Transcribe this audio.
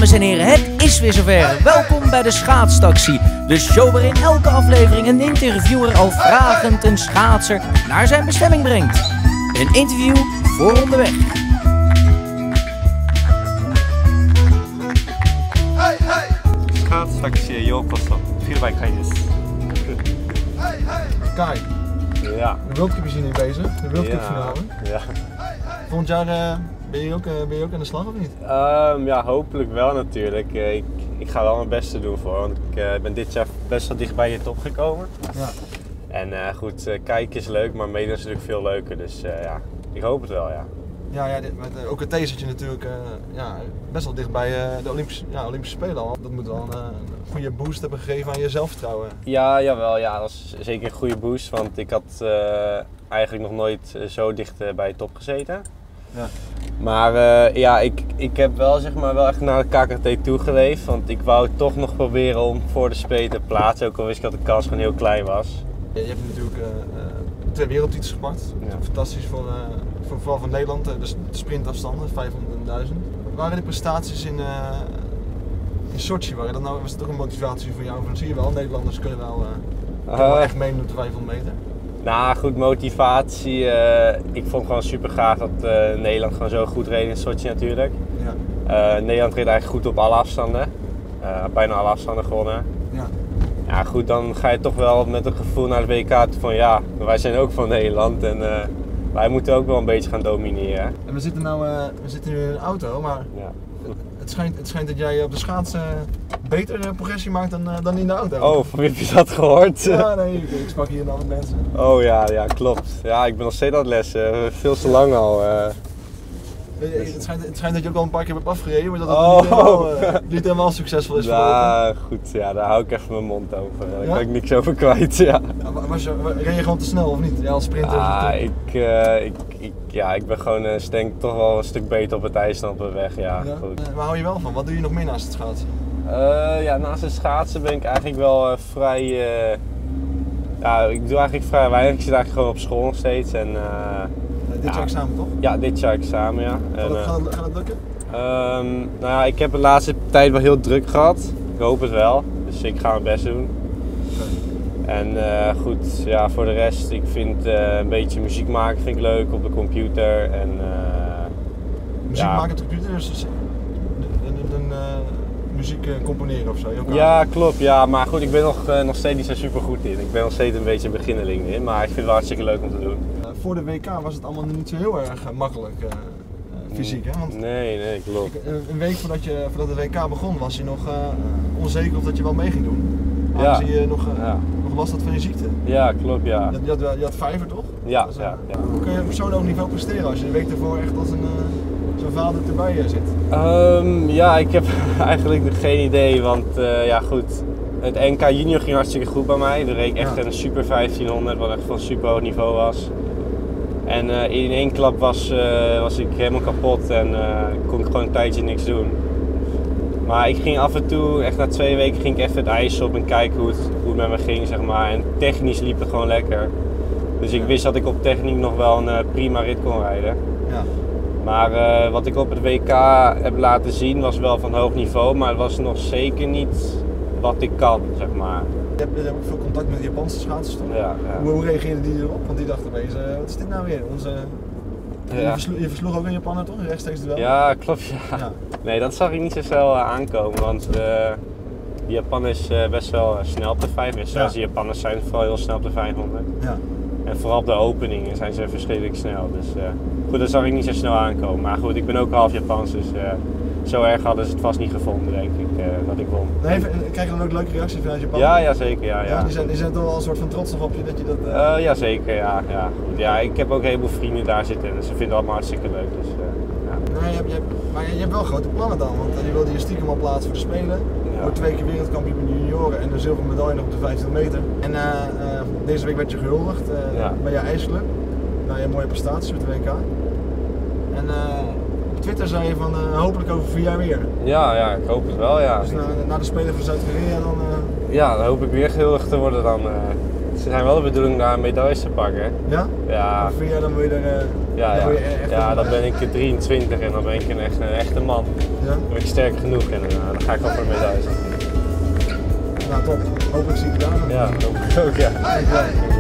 Dames en heren, het is weer zover. Welkom bij de Schaatstaxi. De show waarin elke aflevering een interviewer al vragend een schaatser naar zijn bestemming brengt. Een interview voor onderweg. Schaatstaxi에 요코소. Hierbij Kai desu. Kai, Ja. de World Cup is hier nu bezig, de World Cup finale. Ja. Volgend jaar ben je ook aan de slag of niet? Ja, hopelijk wel natuurlijk. Ik ga wel mijn best doen voor, want ik ben dit jaar best wel dicht bij de top gekomen. Ja. En goed, kijken is leuk, maar meedoen is natuurlijk veel leuker. Dus ja, ik hoop het wel, ja. Ja, met OKT zit je natuurlijk best wel dicht bij de Olympische Spelen al. Dat moet wel een goede boost hebben gegeven aan je zelfvertrouwen. Ja, jawel, ja, dat is zeker een goede boost, want ik had eigenlijk nog nooit zo dicht bij de top gezeten. Ja. Maar ja, ik heb wel, zeg maar, wel echt naar de KKT toegeleefd, want ik wou toch nog proberen om voor de Spelen te plaatsen, ook al wist ik dat de kans gewoon heel klein was. Je hebt natuurlijk 2 wereldtitels gepakt. Ja. Fantastisch vooral van Nederland, de sprintafstanden, 500 en 1000. Waren de prestaties in Sochi, was het ook een motivatie voor jou? Van, zie je wel, Nederlanders kunnen wel echt meedoen op de 500 meter. Nou, goed, motivatie. Ik vond gewoon super gaaf dat Nederland gewoon zo goed reed in Sochi natuurlijk. Ja. Nederland reed eigenlijk goed op alle afstanden. Bijna alle afstanden gewonnen. Ja. Ja, goed, dan ga je toch wel met een gevoel naar de WK toe van ja, wij zijn ook van Nederland en wij moeten ook wel een beetje gaan domineren. En we zitten nu in een auto, maar Ja. het schijnt dat jij op de schaatsen beter progressie maakt dan in de auto. Oh, van wie heb je dat gehoord? Ja, nee, ik sprak hier dan met mensen. Oh ja, klopt. Ja, ik ben nog steeds aan het lessen, veel te lang al. Het schijnt dat je ook al een paar keer hebt afgereden, maar dat het niet helemaal succesvol is. Ja, goed, ja, daar hou ik even mijn mond over. Daar Ja? kan ik niks over kwijt. Ja. Ren je gewoon te snel of niet? Ja, als sprinter. Ik ben gewoon denk toch wel een stuk beter op het ijs dan op de weg. Ja, Ja? goed. Waar hou je wel van? Wat doe je nog meer naast het schaatsen? Ja, naast het schaatsen ben ik eigenlijk wel vrij. Ja, ik doe eigenlijk vrij weinig. Ik zit eigenlijk gewoon op school nog steeds. En, Dit jaar examen toch? ja, dit jaar examen, ja. Gaat het lukken? Nou ja, ik heb de laatste tijd wel heel druk gehad. Ik hoop het wel. Dus ik ga mijn best doen. En goed, ja, voor de rest, ik vind een beetje muziek maken vind ik leuk op de computer. En, Muziek maken op de computer, dus muziek componeren of zo? Ja, klopt. Ja, maar goed, ik ben nog steeds niet zo super goed in. Ik ben nog steeds een beetje een beginneling in, maar ik vind het hartstikke leuk om te doen. Voor de WK was het allemaal niet zo heel erg makkelijk fysiek, hè? Want Nee, klopt. een week voordat de WK begon was je nog onzeker of dat je wel mee ging doen. Ja. Zie je nog last had van je ziekte. Ja, klopt, ja. Je had vijver toch? Ja, Dus, ja. Hoe kun je op zo'n hoog niveau presteren als je de week ervoor echt als zo'n vader erbij zit? Ja, ik heb eigenlijk geen idee, want ja goed, het NK Junior ging hartstikke goed bij mij. Daar reed ik echt een super 1500, wat echt van super hoog niveau was. En in één klap was ik helemaal kapot en kon ik gewoon een tijdje niks doen. Maar ik ging af en toe, echt na 2 weken, ging ik even het ijs op en kijken hoe het met me ging, zeg maar. En technisch liep het gewoon lekker. Dus ik wist dat ik op techniek nog wel een prima rit kon rijden. Ja. Maar wat ik op het WK heb laten zien was wel van hoog niveau, maar het was nog zeker niet wat ik kan, zeg maar. Je hebt ook veel contact met de Japanse schaatsers toch? Ja. Hoe reageerden die erop? Want die dachten opeens, wat is dit nou weer? Je versloeg ook een Japaner toch? Rechtstreeks duel? Ja, klopt, ja. Ja. Nee, dat zag ik niet zo snel aankomen, want die Japan is best wel snel op de 500. Zoals die Japanners zijn vooral heel snel op de 500. Ja. En vooral op de openingen zijn ze verschrikkelijk snel. Dus goed, dat zag ik niet zo snel aankomen. Maar goed, ik ben ook half Japans, dus zo erg hadden ze het vast niet gevonden, denk ik, dat ik won. Nee, krijg je dan ook leuke reacties vanuit Japan? Ja, zeker. Ja. Die zijn toch wel een soort van trots op je dat je dat... Ja, zeker. Ja. Goed. Ja, ik heb ook een heleboel vrienden daar zitten en ze vinden het allemaal hartstikke leuk. Dus, ja. Nee, maar je hebt wel grote plannen dan, want je wilde je stiekem al plaatsen voor de Spelen. Ja. Wordt 2 keer wereldkampioen met de junioren en een zilveren medaille nog op de 15 meter. En deze week werd je gehuldigd bij je ijsclub. Na je mooie prestaties met de WK. En op Twitter zei je van hopelijk over 4 jaar weer. Ja, ik hoop het wel, ja. Dus na de Spelen van Zuid-Korea dan... Ja, dan hoop ik weer gehuldigd te worden dan. Ze zijn wel de bedoeling daar medailles te pakken. Ja? Ja. Of vind jij dan wil je er... Dan ben ik 23 en dan ben ik een echte man. Ja? Dan ben ik sterk genoeg en dan ga ik wel voor medailles. Nou top, hopelijk zie ik je daar nog. Ja, dat hoop ik ook, ja. Dankjewel.